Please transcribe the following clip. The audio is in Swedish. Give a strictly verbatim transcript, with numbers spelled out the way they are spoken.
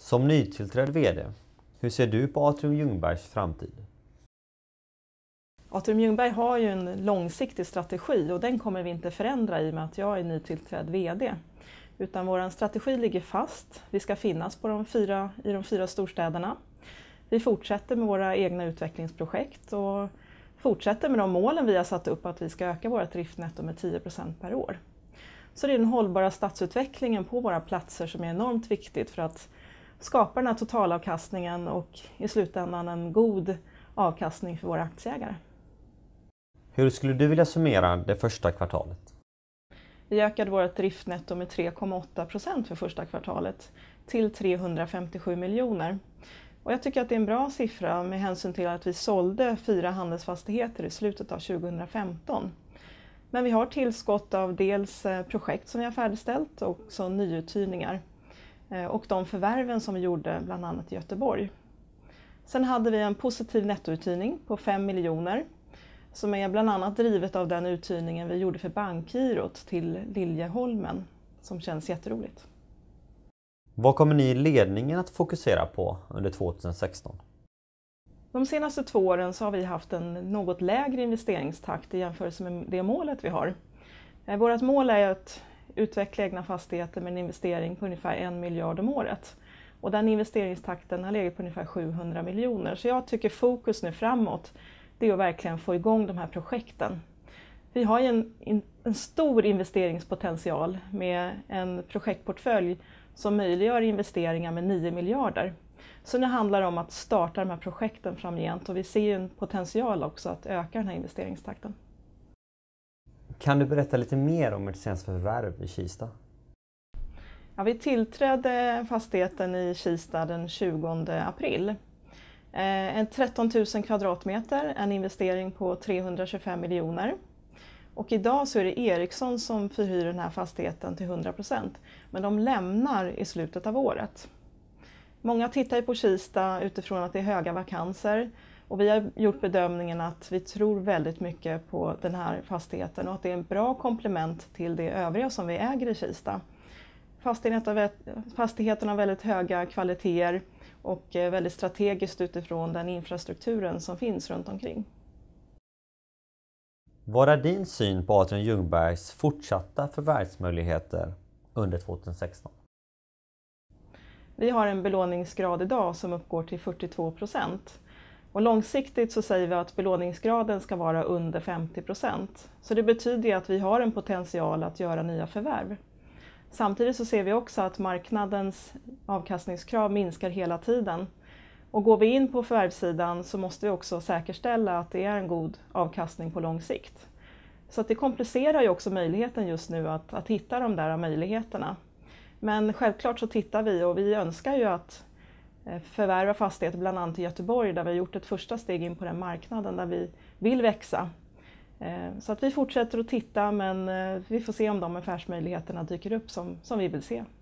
Som nytillträdd vd, hur ser du på Atrium Ljungbergs framtid? Atrium Ljungberg har ju en långsiktig strategi och den kommer vi inte förändra i och med att jag är nytillträdd vd. Utan vår strategi ligger fast. Vi ska finnas på de fyra, i de fyra storstäderna. Vi fortsätter med våra egna utvecklingsprojekt och fortsätter med de målen vi har satt upp att vi ska öka vårt driftnetto med tio procent per år. Så det är den hållbara stadsutvecklingen på våra platser som är enormt viktigt för att skapa den här totalavkastningen och i slutändan en god avkastning för våra aktieägare. Hur skulle du vilja summera det första kvartalet? Vi ökade vårt driftnetto med tre komma åtta procent för första kvartalet till trehundrafemtiosju miljoner. Och jag tycker att det är en bra siffra med hänsyn till att vi sålde fyra handelsfastigheter i slutet av tjugohundrafemton. Men vi har tillskott av dels projekt som vi har färdigställt och också nyuthyrningar. Och de förvärven som vi gjorde bland annat i Göteborg. Sen hade vi en positiv nettouthyrning på fem miljoner som är bland annat drivet av den uthyrningen vi gjorde för Bankgirot till Liljeholmen som känns jätteroligt. Vad kommer ni i ledningen att fokusera på under tjugohundrasexton? De senaste två åren så har vi haft en något lägre investeringstakt i jämförelse med det målet vi har. Vårt mål är att utveckla egna fastigheter med en investering på ungefär en miljard om året. Och den investeringstakten har legat på ungefär sjuhundra miljoner. Så jag tycker fokus nu framåt det är att verkligen få igång de här projekten. Vi har ju en, en stor investeringspotential med en projektportfölj som möjliggör investeringar med nio miljarder. Så det handlar om att starta de här projekten framgent och vi ser en potential också att öka den här investeringstakten. Kan du berätta lite mer om ert senaste förvärv i Kista? Ja, vi tillträdde fastigheten i Kista den tjugonde april. En tretton tusen kvadratmeter, en investering på trehundratjugofem miljoner. Och idag så är det Ericsson som förhyr den här fastigheten till hundra procent. Men de lämnar i slutet av året. Många tittar ju på Kista utifrån att det är höga vakanser. Och vi har gjort bedömningen att vi tror väldigt mycket på den här fastigheten och att det är en bra komplement till det övriga som vi äger i Kista. Fastigheten har väldigt höga kvaliteter och väldigt strategiskt utifrån den infrastrukturen som finns runt omkring. Vad är din syn på Atrium Ljungbergs fortsatta förvärvsmöjligheter under tjugohundrasexton? Vi har en belåningsgrad idag som uppgår till fyrtiotvå procent. Och långsiktigt så säger vi att belåningsgraden ska vara under femtio procent. Så det betyder att vi har en potential att göra nya förvärv. Samtidigt så ser vi också att marknadens avkastningskrav minskar hela tiden. Och går vi in på förvärvssidan så måste vi också säkerställa att det är en god avkastning på lång sikt. Så att det komplicerar ju också möjligheten just nu att, att hitta de där möjligheterna. Men självklart så tittar vi och vi önskar ju att förvärva fastigheter bland annat i Göteborg där vi har gjort ett första steg in på den marknaden där vi vill växa. Så att vi fortsätter att titta men vi får se om de affärsmöjligheterna dyker upp som, som vi vill se.